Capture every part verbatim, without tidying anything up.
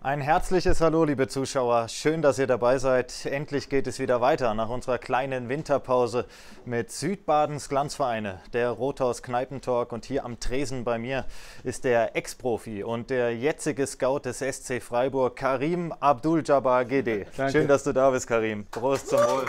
Ein herzliches Hallo, liebe Zuschauer. Schön, dass ihr dabei seid. Endlich geht es wieder weiter nach unserer kleinen Winterpause mit Südbadens Glanzvereine, der Rothaus Kneipentalk. Und hier am Tresen bei mir ist der Ex-Profi und der jetzige Scout des S C Freiburg, Karim Abdul-Jabbar Gede. Schön, dass du da bist, Karim. Prost zum Wohl.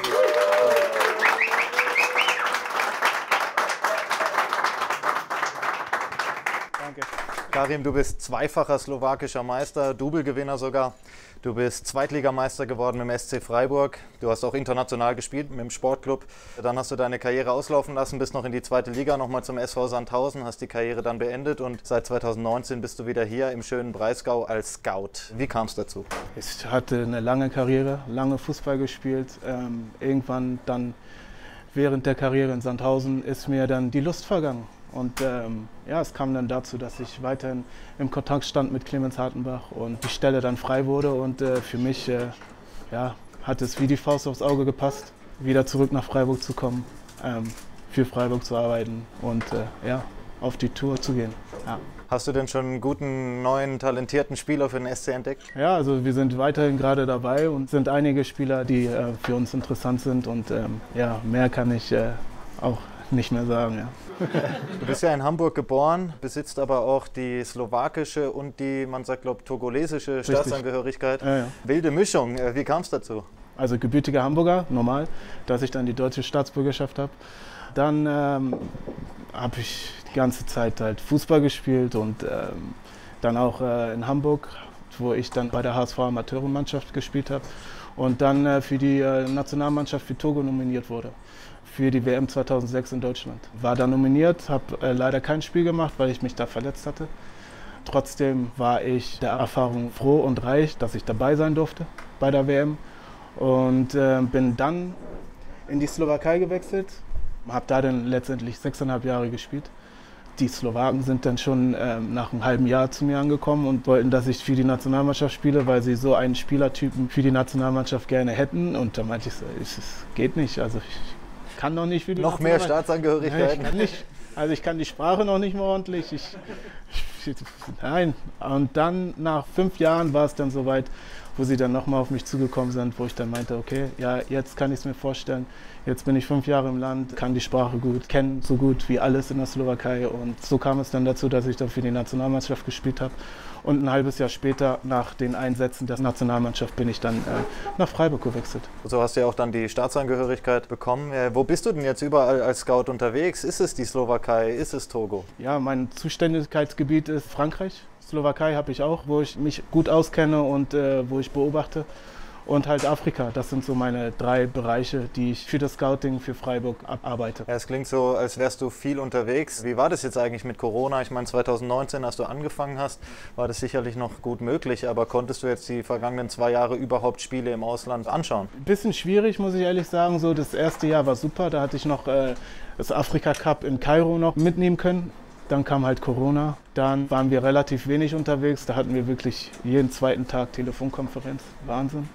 Danke. Karim, du bist zweifacher slowakischer Meister, Double-Gewinner sogar. Du bist Zweitligameister geworden im S C Freiburg. Du hast auch international gespielt mit dem Sportclub. Dann hast du deine Karriere auslaufen lassen, bist noch in die zweite Liga, nochmal zum S V Sandhausen, hast die Karriere dann beendet und seit zweitausendneunzehn bist du wieder hier im schönen Breisgau als Scout. Wie kam es dazu? Ich hatte eine lange Karriere, lange Fußball gespielt. Ähm, irgendwann dann während der Karriere in Sandhausen ist mir dann die Lust vergangen. Und ähm, ja, es kam dann dazu, dass ich weiterhin im Kontakt stand mit Clemens Hartenbach und die Stelle dann frei wurde. Und äh, für mich äh, ja, hat es wie die Faust aufs Auge gepasst, wieder zurück nach Freiburg zu kommen, ähm, für Freiburg zu arbeiten und äh, ja, auf die Tour zu gehen. Ja. Hast du denn schon einen guten, neuen, talentierten Spieler für den S C entdeckt? Ja, also wir sind weiterhin gerade dabei und sind einige Spieler, die äh, für uns interessant sind. Und ähm, ja, mehr kann ich äh, auch nicht mehr sagen. Ja. Du bist ja in Hamburg geboren, besitzt aber auch die slowakische und die, man sagt, glaube ich, togolesische Richtig. Staatsangehörigkeit. Ja, ja. Wilde Mischung. Wie kam es dazu? Also gebürtiger Hamburger, normal, dass ich dann die deutsche Staatsbürgerschaft habe. Dann ähm, habe ich die ganze Zeit halt Fußball gespielt und ähm, dann auch äh, in Hamburg, wo ich dann bei der H S V-Amateurenmannschaft gespielt habe und dann äh, für die äh, Nationalmannschaft für Togo nominiert wurde. Für die W M zweitausendsechs in Deutschland. War da nominiert, habe äh, leider kein Spiel gemacht, weil ich mich da verletzt hatte. Trotzdem war ich der Erfahrung froh und reich, dass ich dabei sein durfte bei der W M. Und äh, bin dann in die Slowakei gewechselt, habe da dann letztendlich sechseinhalb Jahre gespielt. Die Slowaken sind dann schon äh, nach einem halben Jahr zu mir angekommen und wollten, dass ich für die Nationalmannschaft spiele, weil sie so einen Spielertypen für die Nationalmannschaft gerne hätten. Und da meinte ich so, es geht nicht. Also ich, kann noch nicht für die Noch mehr Staatsangehörigkeiten? Ja, ich kann nicht. Also ich kann die Sprache noch nicht mehr ordentlich. Ich, ich, nein. Und dann nach fünf Jahren war es dann soweit, wo sie dann nochmal auf mich zugekommen sind, wo ich dann meinte, okay, ja, jetzt kann ich es mir vorstellen. Jetzt bin ich fünf Jahre im Land, kann die Sprache gut, kenne so gut wie alles in der Slowakei. Und so kam es dann dazu, dass ich dann für die Nationalmannschaft gespielt habe. Und ein halbes Jahr später, nach den Einsätzen der Nationalmannschaft, bin ich dann äh, nach Freiburg gewechselt. So hast du ja auch dann die Staatsangehörigkeit bekommen. Äh, wo bist du denn jetzt überall als Scout unterwegs? Ist es die Slowakei? Ist es Togo? Ja, mein Zuständigkeitsgebiet ist Frankreich. Slowakei habe ich auch, wo ich mich gut auskenne und äh, wo ich beobachte. Und halt Afrika. Das sind so meine drei Bereiche, die ich für das Scouting für Freiburg abarbeite. Ja, es klingt so, als wärst du viel unterwegs. Wie war das jetzt eigentlich mit Corona? Ich meine, zweitausendneunzehn, als du angefangen hast, war das sicherlich noch gut möglich. Aber konntest du jetzt die vergangenen zwei Jahre überhaupt Spiele im Ausland anschauen? Ein bisschen schwierig, muss ich ehrlich sagen. So, das erste Jahr war super. Da hatte ich noch äh, das Afrika Cup in Kairo noch mitnehmen können. Dann kam halt Corona. Dann waren wir relativ wenig unterwegs. Da hatten wir wirklich jeden zweiten Tag Telefonkonferenz. Wahnsinn.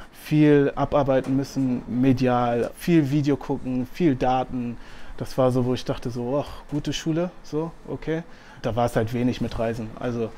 Viel abarbeiten müssen, medial, viel Video gucken, viel Daten. Das war so, wo ich dachte so, ach, gute Schule, so, okay. Da war es halt wenig mit Reisen. Also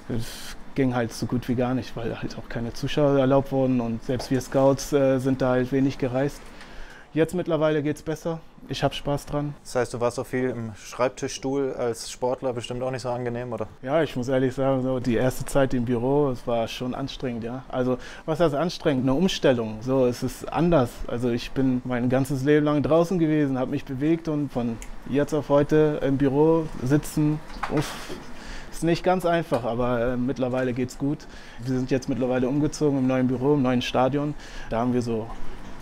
es ging halt so gut wie gar nicht, weil halt auch keine Zuschauer erlaubt wurden und selbst wir Scouts äh, sind da halt wenig gereist. Jetzt mittlerweile geht es besser. Ich habe Spaß dran. Das heißt, du warst auch viel im Schreibtischstuhl als Sportler, bestimmt auch nicht so angenehm, oder? Ja, ich muss ehrlich sagen, so die erste Zeit im Büro, es war schon anstrengend, ja. Also was heißt anstrengend? Eine Umstellung. So, es ist anders. Also ich bin mein ganzes Leben lang draußen gewesen, habe mich bewegt und von jetzt auf heute im Büro sitzen, uff, ist nicht ganz einfach, aber äh, mittlerweile geht's gut. Wir sind jetzt mittlerweile umgezogen im neuen Büro, im neuen Stadion. Da haben wir so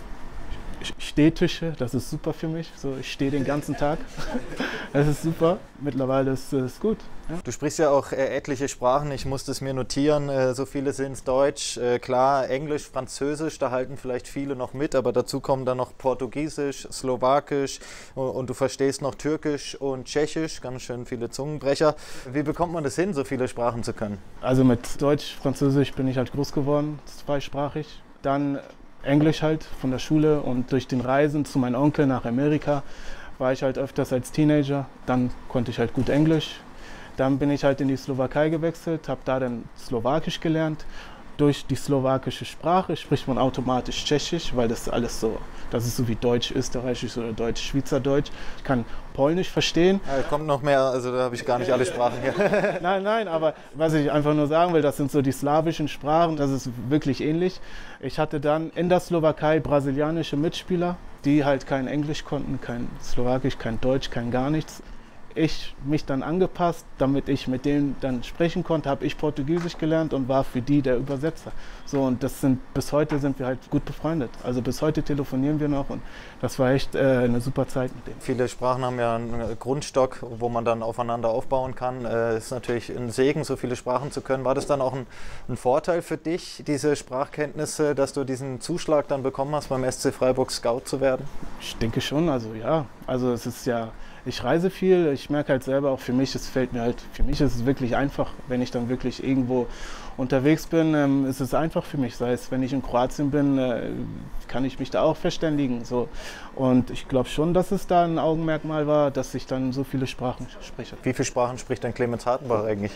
Stehtische, das ist super für mich. So, ich stehe den ganzen Tag. Das ist super. Mittlerweile ist es gut. Ja. Du sprichst ja auch äh, etliche Sprachen. Ich musste es mir notieren. Äh, so viele sind es Deutsch, äh, klar, Englisch, Französisch. Da halten vielleicht viele noch mit, aber dazu kommen dann noch Portugiesisch, Slowakisch und, und du verstehst noch Türkisch und Tschechisch. Ganz schön viele Zungenbrecher. Wie bekommt man das hin, so viele Sprachen zu können? Also mit Deutsch, Französisch bin ich halt groß geworden, zweisprachig. Dann Englisch halt von der Schule und durch den Reisen zu meinem Onkel nach Amerika war ich halt öfters als Teenager. Dann konnte ich halt gut Englisch. Dann bin ich halt in die Slowakei gewechselt, habe da dann Slowakisch gelernt durch die slowakische Sprache spricht man automatisch Tschechisch, weil das alles so, das ist so wie Deutsch-Österreichisch oder Deutsch-Schweizerdeutsch. Ich kann Polnisch verstehen. Ja, kommt noch mehr, also da habe ich gar nicht alle Sprachen hier. Nein, nein, aber was ich einfach nur sagen will, das sind so die slawischen Sprachen, das ist wirklich ähnlich. Ich hatte dann in der Slowakei brasilianische Mitspieler, die halt kein Englisch konnten, kein Slowakisch, kein Deutsch, kein gar nichts. Ich mich dann angepasst, damit ich mit denen dann sprechen konnte, habe ich Portugiesisch gelernt und war für die der Übersetzer. So, und das sind, bis heute sind wir halt gut befreundet. Also bis heute telefonieren wir noch und das war echt äh, eine super Zeit mit denen. Viele Sprachen haben ja einen Grundstock, wo man dann aufeinander aufbauen kann. Es äh, ist natürlich ein Segen, so viele Sprachen zu können. War das dann auch ein, ein Vorteil für dich, diese Sprachkenntnisse, dass du diesen Zuschlag dann bekommen hast, beim S C Freiburg Scout zu werden? Ich denke schon, also ja. Also es ist ja, ich reise viel, ich merke halt selber auch für mich, es fällt mir halt, für mich ist es wirklich einfach, wenn ich dann wirklich irgendwo unterwegs bin, ähm, ist es einfach für mich, sei es, wenn ich in Kroatien bin, äh, kann ich mich da auch verständigen, so. Und ich glaube schon, dass es da ein Augenmerkmal war, dass ich dann so viele Sprachen spreche. Wie viele Sprachen spricht denn Clemens Hartenbach eigentlich?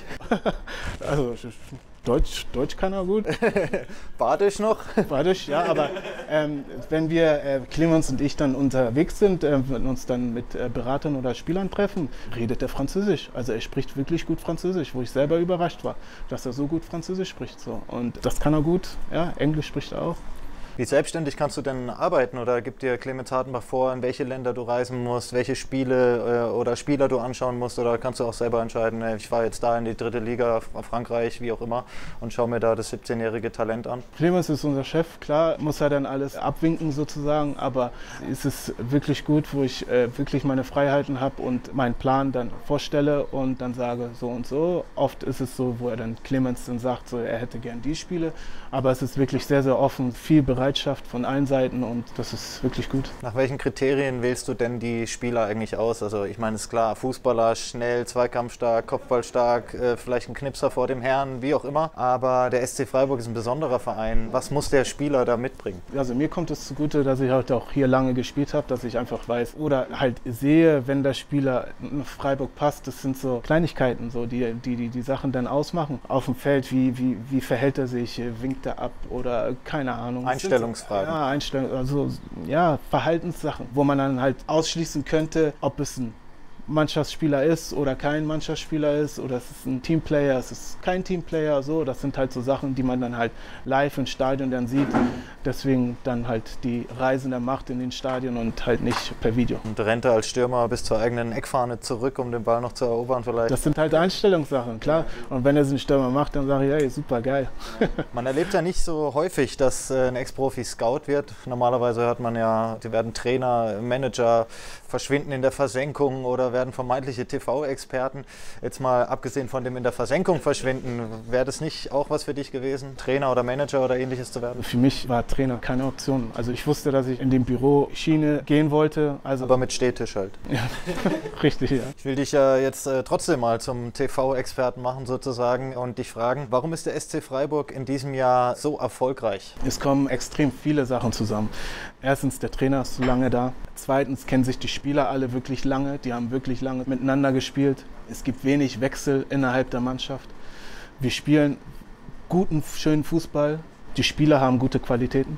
Also Deutsch, Deutsch kann er gut. Badisch noch? Badisch, ja, aber ähm, wenn wir, äh, Clemens und ich dann unterwegs sind, äh, uns dann mit äh, Beratern oder Spielern treffen, redet er Französisch. Also er spricht wirklich gut Französisch, wo ich selber überrascht war, dass er so gut Französisch spricht. So. Und das kann er gut, ja, Englisch spricht er auch. Wie selbstständig kannst du denn arbeiten oder gibt dir Clemens Hartenbach vor, in welche Länder du reisen musst, welche Spiele äh, oder Spieler du anschauen musst oder kannst du auch selber entscheiden, äh, ich fahre jetzt da in die dritte Liga, Frankreich, wie auch immer und schaue mir da das siebzehnjährige Talent an? Clemens ist unser Chef, klar muss er dann alles abwinken sozusagen, aber es ist wirklich gut, wo ich äh, wirklich meine Freiheiten habe und meinen Plan dann vorstelle und dann sage so und so. Oft ist es so, wo er dann Clemens dann sagt, so, er hätte gern die Spiele, aber es ist wirklich sehr, sehr offen, viel Bereitschaft von allen Seiten und das ist wirklich gut. Nach welchen Kriterien wählst du denn die Spieler eigentlich aus? Also ich meine, es ist klar, Fußballer, schnell, zweikampfstark, kopfballstark, äh, vielleicht ein Knipser vor dem Herrn, wie auch immer. Aber der S C Freiburg ist ein besonderer Verein. Was muss der Spieler da mitbringen? Also mir kommt es zugute, dass ich halt auch hier lange gespielt habe, dass ich einfach weiß oder halt sehe, wenn der Spieler nach Freiburg passt, das sind so Kleinigkeiten, so die, die, die die Sachen dann ausmachen. Auf dem Feld, wie, wie, wie verhält er sich, winkt er ab oder keine Ahnung. Einstellungsfragen. Ja, Einstellung, also ja, Verhaltenssachen, wo man dann halt ausschließen könnte, ob es ein Mannschaftsspieler ist oder kein Mannschaftsspieler ist oder es ist ein Teamplayer, es ist kein Teamplayer, so, das sind halt so Sachen, die man dann halt live im Stadion dann sieht, deswegen dann halt die Reisen der Macht in den Stadien und halt nicht per Video. Und rennt er als Stürmer bis zur eigenen Eckfahne zurück, um den Ball noch zu erobern vielleicht? Das sind halt Einstellungssachen, klar, und wenn er es einen Stürmer macht, dann sage ich, hey, super geil. Man erlebt ja nicht so häufig, dass ein Ex-Profi Scout wird, normalerweise hört man ja, die werden Trainer, Manager, verschwinden in der Versenkung oder werden vermeintliche T V-Experten. Jetzt mal abgesehen von dem in der Versenkung verschwinden, wäre das nicht auch was für dich gewesen, Trainer oder Manager oder ähnliches zu werden? Für mich war Trainer keine Option. Also ich wusste, dass ich in den Büroschiene gehen wollte. Also aber mit Stehtisch halt. Ja, richtig, ja. Ich will dich ja jetzt äh, trotzdem mal zum T V-Experten machen sozusagen und dich fragen, warum ist der S C Freiburg in diesem Jahr so erfolgreich? Es kommen extrem viele Sachen zusammen. Erstens, der Trainer ist so lange da. Zweitens kennen sich die Spieler alle wirklich lange. Die haben wirklich lange miteinander gespielt. Es gibt wenig Wechsel innerhalb der Mannschaft. Wir spielen guten, schönen Fußball. Die Spieler haben gute Qualitäten.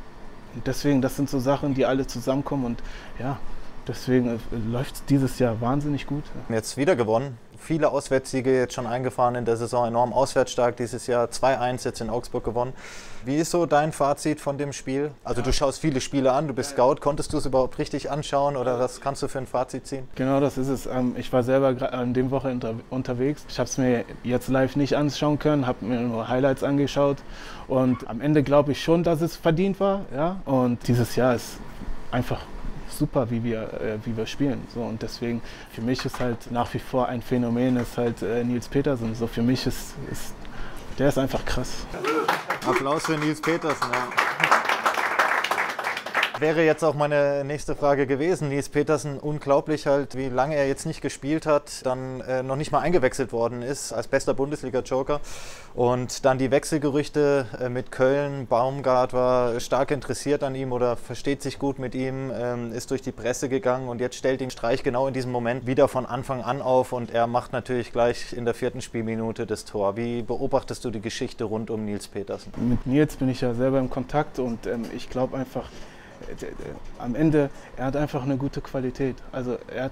Und deswegen, das sind so Sachen, die alle zusammenkommen. Und ja, deswegen läuft es dieses Jahr wahnsinnig gut. Jetzt wieder gewonnen. Viele Auswärtssiege jetzt schon eingefahren in der Saison, enorm auswärtsstark dieses Jahr, zwei eins jetzt in Augsburg gewonnen. Wie ist so dein Fazit von dem Spiel? Also du schaust viele Spiele an, du bist Scout, konntest du es überhaupt richtig anschauen oder was kannst du für ein Fazit ziehen? Genau, das ist es. Ich war selber an dem Woche unterwegs. Ich habe es mir jetzt live nicht anschauen können, habe mir nur Highlights angeschaut und am Ende glaube ich schon, dass es verdient war. Ja? Und dieses Jahr ist einfach super, wie wir, äh, wie wir spielen. So, und deswegen, für mich ist halt nach wie vor ein Phänomen, ist halt äh, Nils Petersen. So, für mich ist, ist, der ist einfach krass. Applaus für Nils Petersen. Ja. wäre jetzt auch meine nächste Frage gewesen. Nils Petersen, unglaublich halt, wie lange er jetzt nicht gespielt hat, dann äh, noch nicht mal eingewechselt worden ist als bester Bundesliga-Joker. Und dann die Wechselgerüchte äh, mit Köln. Baumgart war stark interessiert an ihm oder versteht sich gut mit ihm, ähm, ist durch die Presse gegangen und jetzt stellt ihn Streich genau in diesem Moment wieder von Anfang an auf und er macht natürlich gleich in der vierten Spielminute das Tor. Wie beobachtest du die Geschichte rund um Nils Petersen? Mit Nils bin ich ja selber im Kontakt und ähm, ich glaube einfach, äh, äh, am Ende, er hat einfach eine gute Qualität. Also er hat,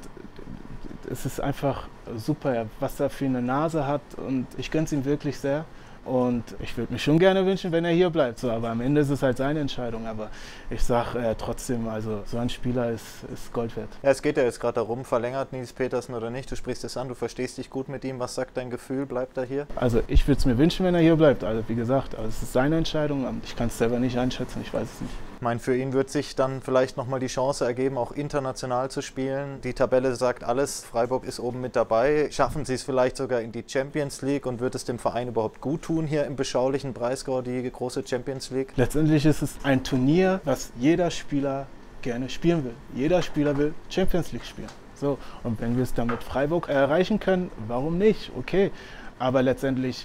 es ist einfach super, was er für eine Nase hat und ich gönne es ihm wirklich sehr. Und ich würde mir schon gerne wünschen, wenn er hier bleibt. So, aber am Ende ist es halt seine Entscheidung. Aber ich sage äh, trotzdem, also so ein Spieler ist, ist Gold wert. Ja, es geht ja jetzt gerade darum, verlängert Nils Petersen oder nicht. Du sprichst es an, du verstehst dich gut mit ihm. Was sagt dein Gefühl? Bleibt er hier? Also ich würde es mir wünschen, wenn er hier bleibt. Also wie gesagt, also es ist seine Entscheidung. Ich kann es selber nicht einschätzen, ich weiß es nicht. Ich meine, für ihn wird sich dann vielleicht nochmal die Chance ergeben, auch international zu spielen. Die Tabelle sagt alles, Freiburg ist oben mit dabei. Schaffen sie es vielleicht sogar in die Champions League und wird es dem Verein überhaupt gut tun, hier im beschaulichen Breisgau, die große Champions League? Letztendlich ist es ein Turnier, was jeder Spieler gerne spielen will. Jeder Spieler will Champions League spielen. So, und wenn wir es dann mit Freiburg erreichen können, warum nicht? Okay, aber letztendlich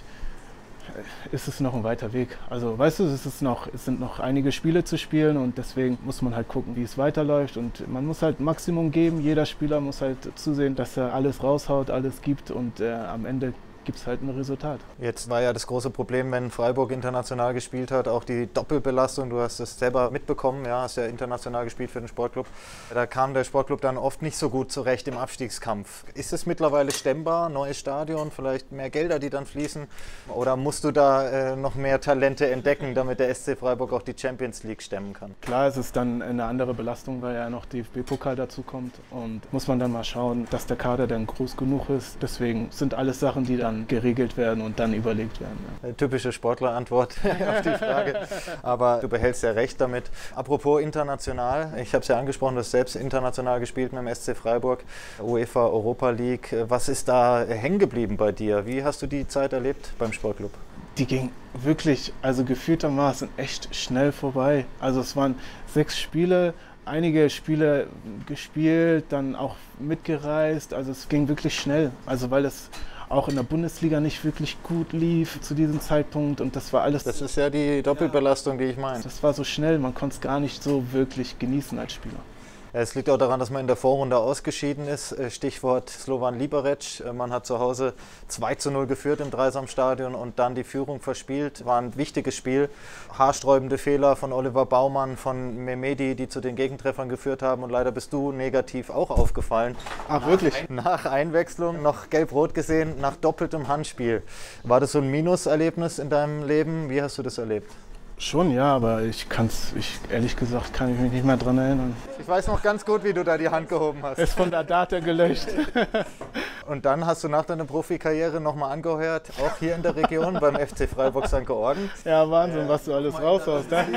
ist es noch ein weiter Weg. Also weißt du, es, ist noch, es sind noch einige Spiele zu spielen und deswegen muss man halt gucken, wie es weiterläuft und man muss halt Maximum geben. Jeder Spieler muss halt zusehen, dass er alles raushaut, alles gibt und äh, am Ende gibt es halt ein Resultat. Jetzt war ja das große Problem, wenn Freiburg international gespielt hat, auch die Doppelbelastung. Du hast es selber mitbekommen, ja, hast ja international gespielt für den Sportclub. Da kam der Sportclub dann oft nicht so gut zurecht im Abstiegskampf. Ist es mittlerweile stemmbar, neues Stadion, vielleicht mehr Gelder, die dann fließen? Oder musst du da äh, noch mehr Talente entdecken, damit der S C Freiburg auch die Champions League stemmen kann? Klar, es ist dann eine andere Belastung, weil ja noch D F B-Pokal dazu kommt und muss man dann mal schauen, dass der Kader dann groß genug ist. Deswegen sind alles Sachen, die dann geregelt werden und dann überlegt werden. Ja. Typische Sportlerantwort auf die Frage, aber du behältst ja recht damit. Apropos international, ich habe es ja angesprochen, du hast selbst international gespielt mit dem S C Freiburg, UEFA Europa League. Was ist da hängen geblieben bei dir? Wie hast du die Zeit erlebt beim Sportclub? Die ging wirklich, also gefühltermaßen echt schnell vorbei. Also es waren sechs Spiele, einige Spiele gespielt, dann auch mitgereist, also es ging wirklich schnell, also weil es auch in der Bundesliga nicht wirklich gut lief zu diesem Zeitpunkt und das war alles... Das ist ja die Doppelbelastung, die ich meine. Das war so schnell, man konnte es gar nicht so wirklich genießen als Spieler. Es liegt auch daran, dass man in der Vorrunde ausgeschieden ist. Stichwort Slovan Liberec. Man hat zu Hause zwei zu null geführt im Dreisamstadion und dann die Führung verspielt. War ein wichtiges Spiel. Haarsträubende Fehler von Oliver Baumann, von Mehmedi, die zu den Gegentreffern geführt haben. Und leider bist du negativ auch aufgefallen. Ach, nach, wirklich? Nach Einwechslung noch gelb-rot gesehen, nach doppeltem Handspiel. War das so ein Minuserlebnis in deinem Leben? Wie hast du das erlebt? Schon, ja, aber ich kann es, ich, ehrlich gesagt, kann ich mich nicht mehr dran erinnern. Ich weiß noch ganz gut, wie du da die Hand gehoben hast. Ist von der Data gelöscht. Und dann hast du nach deiner Profikarriere nochmal angeheuert, auch hier in der Region beim F C Freiburg Sankt Georgen. Ja, Wahnsinn, ja, was du alles raushaust. Ne?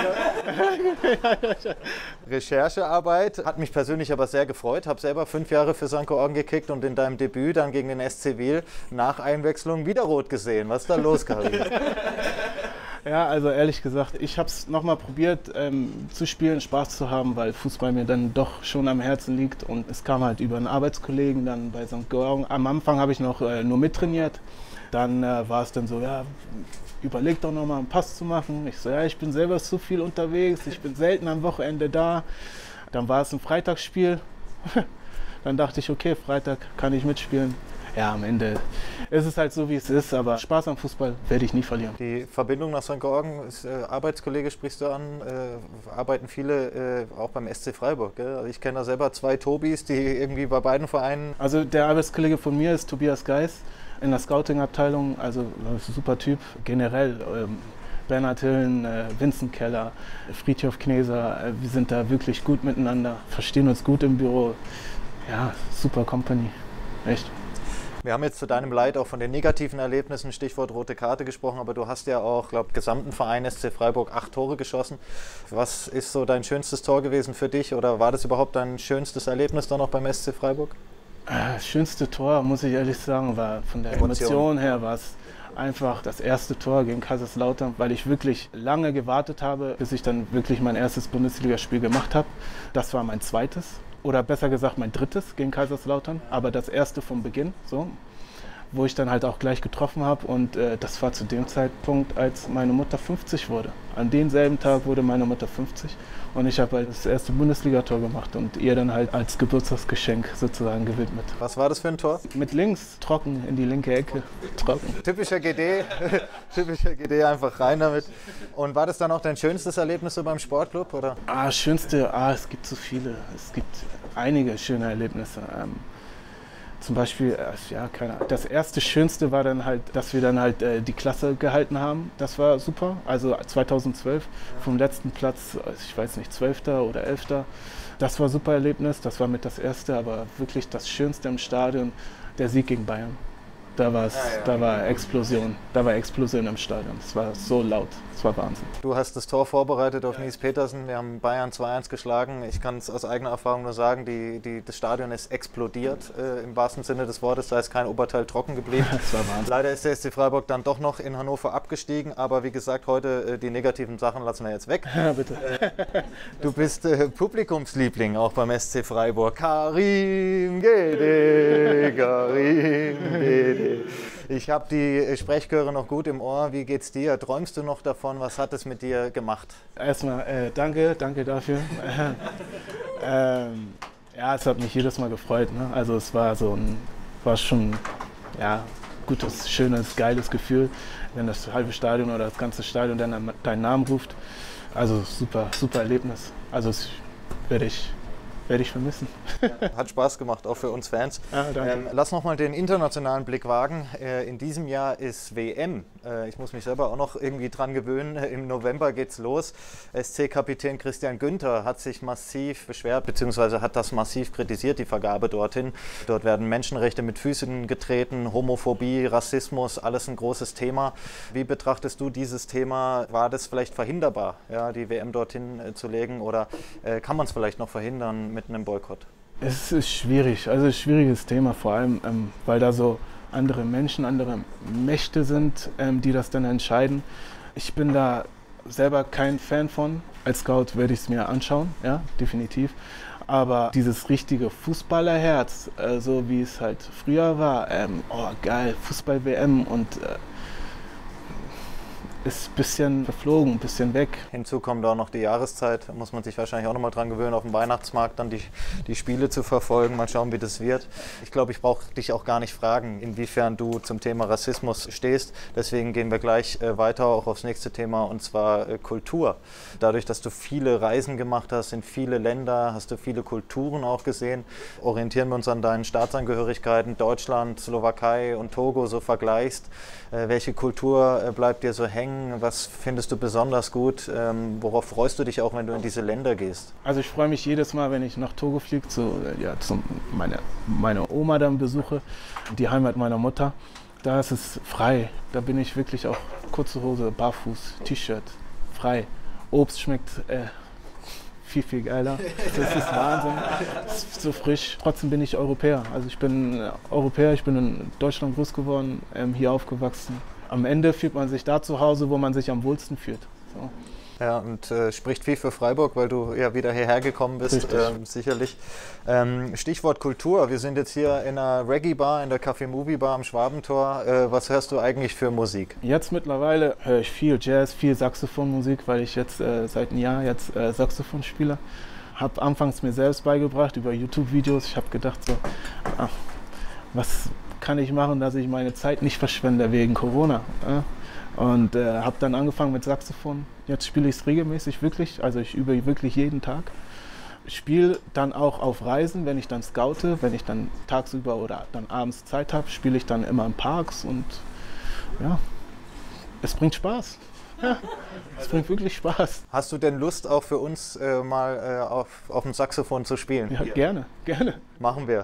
Recherchearbeit hat mich persönlich aber sehr gefreut. Habe selber fünf Jahre für Sankt Georgen gekickt und in deinem Debüt dann gegen den S C Wil nach Einwechslung wieder rot gesehen. Was ist da los, Karim? Ja, also ehrlich gesagt, ich habe es nochmal probiert ähm, zu spielen, Spaß zu haben, weil Fußball mir dann doch schon am Herzen liegt und es kam halt über einen Arbeitskollegen dann bei Sankt Georgen. Am Anfang habe ich noch äh, nur mittrainiert, dann äh, war es dann so, ja, überleg doch nochmal einen Pass zu machen. Ich so, ja, ich bin selber zu viel unterwegs, ich bin selten am Wochenende da. Dann war es ein Freitagsspiel, dann dachte ich, okay, Freitag kann ich mitspielen. Ja, am Ende ist es halt so, wie es ist, aber Spaß am Fußball werde ich nie verlieren. Die Verbindung nach Sankt Georgen, ist, äh, Arbeitskollege sprichst du an, äh, arbeiten viele äh, auch beim S C Freiburg. Gell? Also ich kenne da selber zwei Tobis, die irgendwie bei beiden Vereinen... Also der Arbeitskollege von mir ist Tobias Geis in der Scouting-Abteilung, also ein super Typ, generell. Ähm, Bernhard Hillen, äh, Vincent Keller, Friedhof Kneser, äh, wir sind da wirklich gut miteinander, verstehen uns gut im Büro. Ja, super Company, echt. Wir haben jetzt zu deinem Leid auch von den negativen Erlebnissen, Stichwort rote Karte, gesprochen, aber du hast ja auch, glaube ich, gesamten Verein S C Freiburg acht Tore geschossen. Was ist so dein schönstes Tor gewesen für dich oder war das überhaupt dein schönstes Erlebnis dann auch beim S C Freiburg? Das schönste Tor, muss ich ehrlich sagen, war von der Emotion, Emotion her war es einfach das erste Tor gegen Kaiserslautern, weil ich wirklich lange gewartet habe, bis ich dann wirklich mein erstes Bundesligaspiel gemacht habe. Das war mein zweites oder besser gesagt mein drittes gegen Kaiserslautern, aber das erste vom Beginn, so, wo ich dann halt auch gleich getroffen habe. Und äh, das war zu dem Zeitpunkt, als meine Mutter fünfzig wurde. An demselben Tag wurde meine Mutter fünfzig und ich habe halt das erste Bundesligator gemacht und ihr dann halt als Geburtstagsgeschenk sozusagen gewidmet. Was war das für ein Tor? Mit links, trocken, in die linke Ecke, trocken. Typischer G D, typischer G D, einfach rein damit. Und war das dann auch dein schönstes Erlebnis so beim Sportclub, oder? Ah, schönste, ah, es gibt so viele. Es gibt einige schöne Erlebnisse. Ähm, Zum Beispiel, ja, keine Ahnung. Das erste Schönste war dann halt, dass wir dann halt äh, die Klasse gehalten haben. Das war super. Also zweitausendzwölf vom letzten Platz, ich weiß nicht, zwölfter oder elfter. Das war ein super Erlebnis. Das war mit das erste, aber wirklich das Schönste im Stadion, der Sieg gegen Bayern. Da, war's, ja, ja. da war Explosion. Da war Explosion im Stadion. Es war so laut. Es war Wahnsinn. Du hast das Tor vorbereitet auf Nies Petersen. Wir haben Bayern zwei eins geschlagen. Ich kann es aus eigener Erfahrung nur sagen, die, die, das Stadion ist explodiert, äh, im wahrsten Sinne des Wortes. Da ist kein Oberteil trocken geblieben. Das war Wahnsinn. Leider ist der S C Freiburg dann doch noch in Hannover abgestiegen. Aber wie gesagt, heute äh, die negativen Sachen lassen wir jetzt weg. Ja, bitte. Äh, du bist äh, Publikumsliebling auch beim S C Freiburg. Karim Gede, Karim Gede. Ich habe die Sprechchöre noch gut im Ohr. Wie geht's dir? Träumst du noch davon? Was hat es mit dir gemacht? Erstmal äh, danke, danke dafür. ähm, ja, es hat mich jedes Mal gefreut. Ne? Also es war so ein, war schon ja, gutes, schönes, geiles Gefühl, wenn das halbe Stadion oder das ganze Stadion dann deinen Namen ruft. Also super, super Erlebnis. Also das werde ich werde ich vermissen. Hat Spaß gemacht, auch für uns Fans. Ah, danke. Ähm, lass noch mal den internationalen Blick wagen. Äh, in diesem Jahr ist W M. Äh, ich muss mich selber auch noch irgendwie dran gewöhnen. Im November geht's los. S C-Kapitän Christian Günther hat sich massiv beschwert, beziehungsweise hat das massiv kritisiert, die Vergabe dorthin. Dort werden Menschenrechte mit Füßen getreten, Homophobie, Rassismus, alles ein großes Thema. Wie betrachtest du dieses Thema? War das vielleicht verhinderbar, ja, die W M dorthin äh, zu legen, oder äh, kann man es vielleicht noch verhindern mit einem Boykott? Es ist schwierig, also ein schwieriges Thema, vor allem, ähm, weil da so andere Menschen, andere Mächte sind, ähm, die das dann entscheiden. Ich bin da selber kein Fan von. Als Scout werde ich es mir anschauen, ja, definitiv. Aber dieses richtige Fußballerherz, äh, so wie es halt früher war, ähm, oh geil, Fußball-W M und äh, ist ein bisschen verflogen, ein bisschen weg. Hinzu kommt auch noch die Jahreszeit, da muss man sich wahrscheinlich auch noch mal dran gewöhnen, auf dem Weihnachtsmarkt dann die, die Spiele zu verfolgen, mal schauen, wie das wird. Ich glaube, ich brauche dich auch gar nicht fragen, inwiefern du zum Thema Rassismus stehst. Deswegen gehen wir gleich äh, weiter auch aufs nächste Thema, und zwar äh, Kultur. Dadurch, dass du viele Reisen gemacht hast in viele Länder, hast du viele Kulturen auch gesehen. Orientieren wir uns an deinen Staatsangehörigkeiten, Deutschland, Slowakei und Togo so vergleichst. Äh, welche Kultur äh, bleibt dir so hängen? Was findest du besonders gut? Ähm, worauf freust du dich auch, wenn du in diese Länder gehst? Also ich freue mich jedes Mal, wenn ich nach Togo fliege, zu, ja, zu meine, meine Oma dann besuche, die Heimat meiner Mutter. Da ist es frei. Da bin ich wirklich auch kurze Hose, barfuß, T-Shirt, frei. Obst schmeckt äh, viel, viel geiler. Das ist Wahnsinn. Das ist so frisch. Trotzdem bin ich Europäer. Also ich bin Europäer, ich bin in Deutschland groß geworden, ähm, hier aufgewachsen. Am Ende fühlt man sich da zu Hause, wo man sich am wohlsten fühlt. So. Ja, und äh, spricht viel für Freiburg, weil du ja wieder hierher gekommen bist, ähm, sicherlich. Ähm, Stichwort Kultur, wir sind jetzt hier in einer Reggae-Bar, in der Café Movie Bar am Schwabentor. Äh, was hörst du eigentlich für Musik? Jetzt mittlerweile höre ich viel Jazz, viel Saxophonmusik, weil ich jetzt äh, seit einem Jahr jetzt äh, Saxophon spiele. Habe anfangs mir selbst beigebracht über YouTube-Videos. Ich habe gedacht so, ach, was kann ich machen, dass ich meine Zeit nicht verschwende wegen Corona. Äh? Und äh, habe dann angefangen mit Saxophon. Jetzt spiele ich es regelmäßig, wirklich. Also ich übe wirklich jeden Tag. Ich spiele dann auch auf Reisen, wenn ich dann scoute, wenn ich dann tagsüber oder dann abends Zeit habe, spiele ich dann immer in Parks und ja, es bringt Spaß. Ja, es bringt wirklich Spaß. Hast du denn Lust, auch für uns äh, mal äh, auf, auf dem Saxophon zu spielen? Ja, gerne, gerne. Machen wir.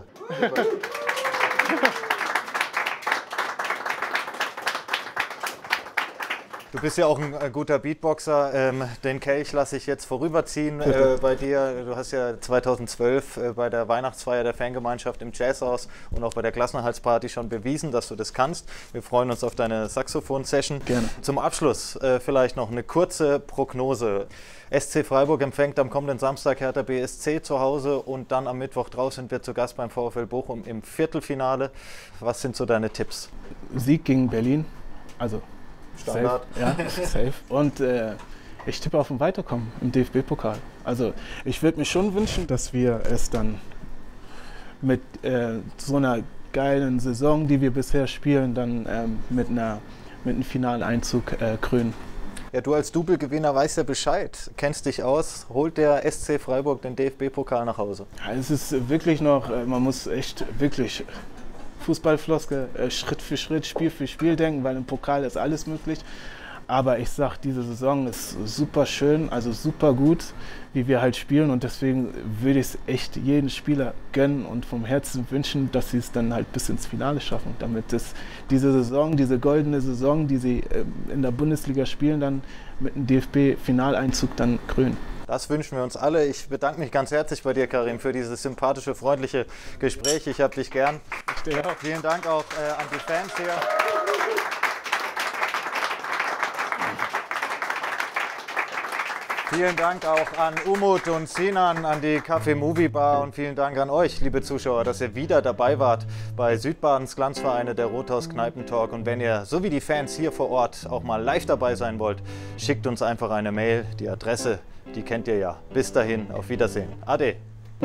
Du bist ja auch ein äh, guter Beatboxer. Ähm, den Kelch lasse ich jetzt vorüberziehen äh, bei dir. Du hast ja zweitausendzwölf äh, bei der Weihnachtsfeier der Fangemeinschaft im Jazzhaus und auch bei der Klassenerhaltsparty schon bewiesen, dass du das kannst. Wir freuen uns auf deine Saxophon-Session. Gerne. Zum Abschluss äh, vielleicht noch eine kurze Prognose. S C Freiburg empfängt am kommenden Samstag Hertha B S C zu Hause und dann am Mittwoch drauf sind wir zu Gast beim VfL Bochum im Viertelfinale. Was sind so deine Tipps? Sieg gegen Berlin, also Standard. Safe, ja, safe. Und äh, ich tippe auf ein Weiterkommen im D F B-Pokal. Also ich würde mir schon wünschen, dass wir es dann mit äh, so einer geilen Saison, die wir bisher spielen, dann ähm, mit, einer, mit einem Finaleinzug äh, krönen. Ja, du als Double-Gewinner weißt ja Bescheid, kennst dich aus. Holt der S C Freiburg den D F B-Pokal nach Hause? Ja, es ist wirklich noch, man muss echt wirklich Fußballfloskel, Schritt für Schritt, Spiel für Spiel denken, weil im Pokal ist alles möglich. Aber ich sag, diese Saison ist super schön, also super gut, wie wir halt spielen. Und deswegen würde ich es echt jedem Spieler gönnen und vom Herzen wünschen, dass sie es dann halt bis ins Finale schaffen. Damit es diese Saison, diese goldene Saison, die sie in der Bundesliga spielen, dann mit einem D F B-Finaleinzug dann krönen. Das wünschen wir uns alle. Ich bedanke mich ganz herzlich bei dir, Karim, für dieses sympathische, freundliche Gespräch. Ich habe dich gern. Ich dir auch. Vielen Dank auch äh, an die Fans hier. Vielen Dank auch an Umut und Sinan, an die Café Movie Bar und vielen Dank an euch, liebe Zuschauer, dass ihr wieder dabei wart bei Südbadens Glanzvereine, der Rothaus Kneipentalk. Und wenn ihr, so wie die Fans hier vor Ort, auch mal live dabei sein wollt, schickt uns einfach eine Mail. Die Adresse, die kennt ihr ja. Bis dahin, auf Wiedersehen. Ade.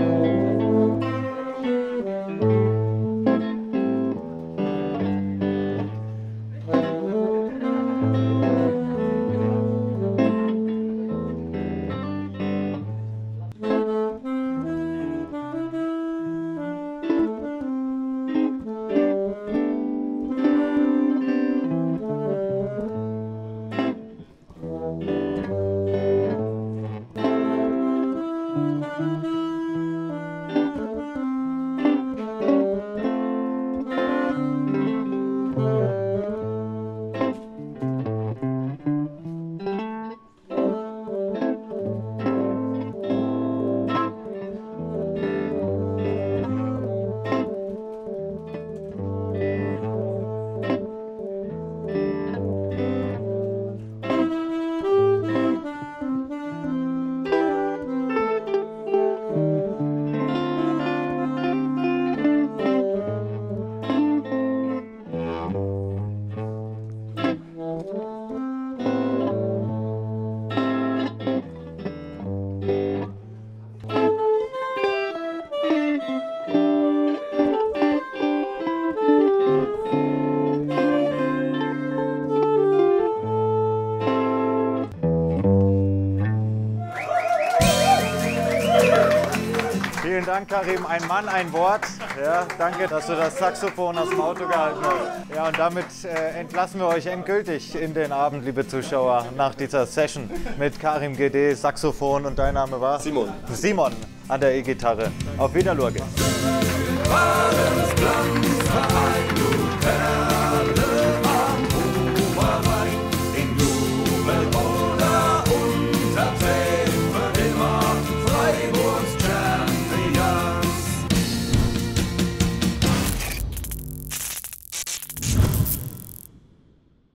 Vielen Dank, Karim. Ein Mann, ein Wort. Ja, danke, dass du das Saxophon aus dem Auto gehalten hast. Ja, und damit äh, entlassen wir euch endgültig in den Abend, liebe Zuschauer, nach dieser Session mit Karim G D, Saxophon und dein Name war? Simon. Simon an der E-Gitarre. Auf Wiedersehen.